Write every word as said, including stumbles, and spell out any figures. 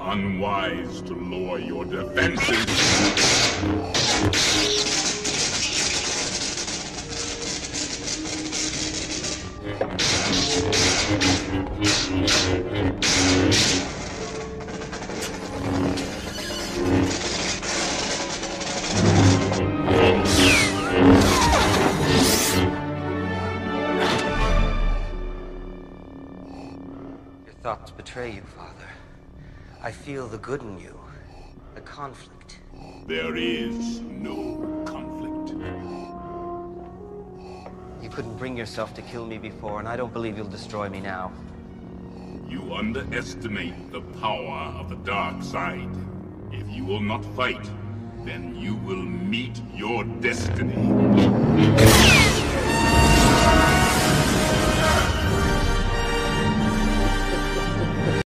unwise to lower your defenses. Your thoughts betray you, Father. I feel the good in you. The conflict. There is no conflict. You couldn't bring yourself to kill me before, and I don't believe you'll destroy me now. You underestimate the power of the dark side. If you will not fight, then you will meet your destiny.